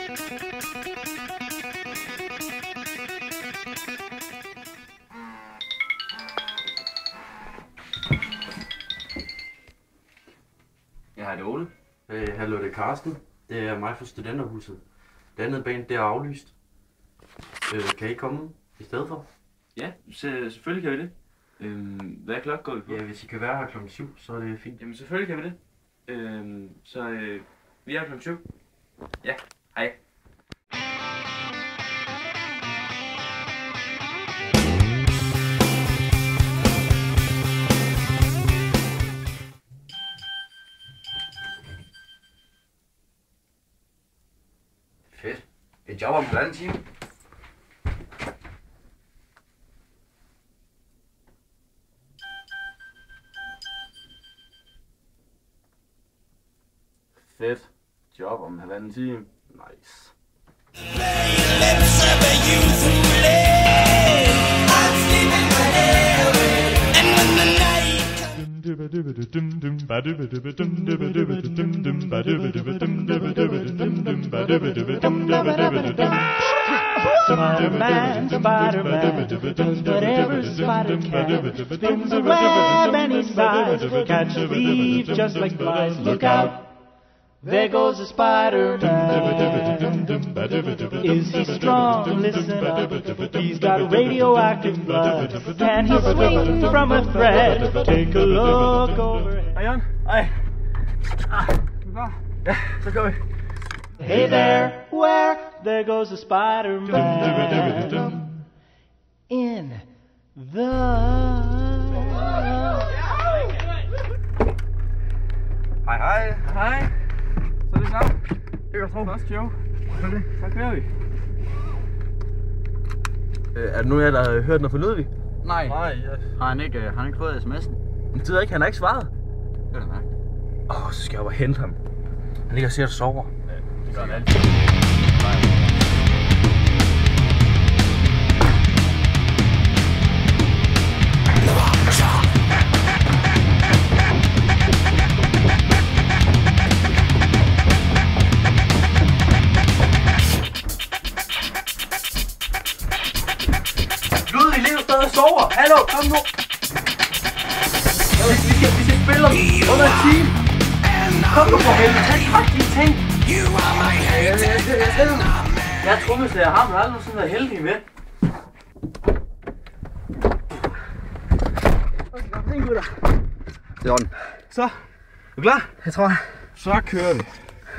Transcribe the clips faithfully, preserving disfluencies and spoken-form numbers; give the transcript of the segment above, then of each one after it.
Jeg hedder Ole. Øh, hallo, det er Karsten. Det er mig fra Studenterhuset. Det andet band, det er aflyst. Øh, kan I komme i stedet for? Ja, så, selvfølgelig kan vi det. Øhm, hvad klokken går vi på? Ja, hvis I kan være her klokken syv, så er det fint. Jamen selvfølgelig kan vi det. Øhm, så øh, vi er klokken syv. Ja, hej. Fedt. Et job om halvanden time. Fedt. Job om halvanden time. Nice. Spider-Man, Spider-Man, does whatever a spider can. Spins a web any size, catch a thief just like flies. Look out, there goes a Spider-Man. Is he strong? Listen up, he's got radioactive blood. Can he swing from a thread? Take a look over. Hej Jan. Hej. Ah, klar? Ja, så går vi. Hey there, where? There goes a Spider-Man in the... Hej hej. Hej. Så er det sammen. Det går tro. Først show. Selvfølgelig. Så kører vi. Øh, er der nogen af jer, der har hørt noget fra Ludvig? Nej. Nej, yes. Har han ikke, har han ikke fået sms'en? Men det ved jeg ikke, han har ikke svaret. Det er da mærkeligt. Åh, oh, så skal jeg jo hente ham. Han ligger og ser og sover. Ja, det gør han altid. Ludvig ligger stadig og sover. Hallo, kom nu. Vi skal, vi skal spille om under en time. Kom nu for helvede, tag træk de ting. Jeg er trommeslager, jeg har men aldrig sådan været heldig med. Okay, gutter. Det er on. Så, er du klar? Jeg tror. Så kører vi.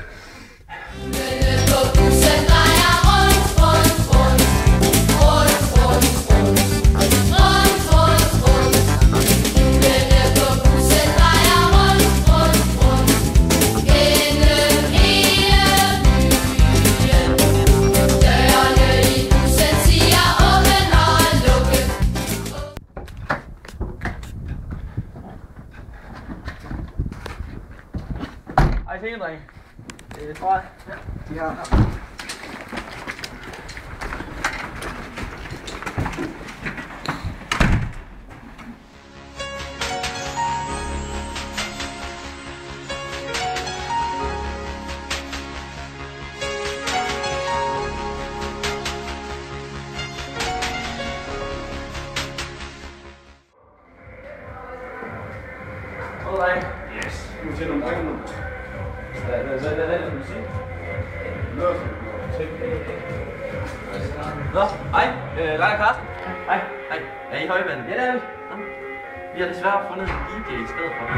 Ej, se en dreng. Det tror jeg. Ja, de har her. Alright. Yes. Nu til nogle drenge nu. Hvad er det, hvad er det, du siger? Nå, hej. Øh, Leger Karsten. Hej. Hej. Er I højvandet? Ja, det er vi. Vi har desværre fundet en D J i stedet for.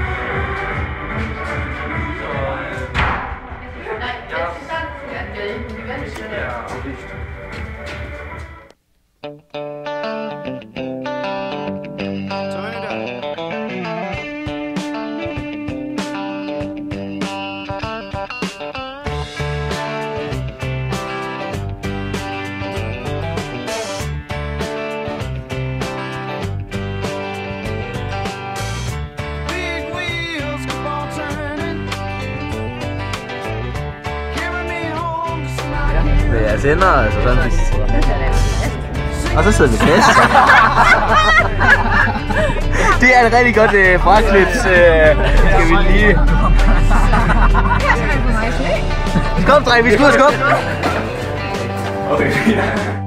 Så, øh... Nej, jeg synes sagt, at jeg ikke vil vente. Det er aflyst. Med jeres hænder, altså sådan hvis... Og så sidder vi fast. Det er et rigtig godt øh, brætklip, øh, skal vi lige... Jeg skal på mig slæg. Kom, dreng, vi skal ud og skubbe. Okay, ja.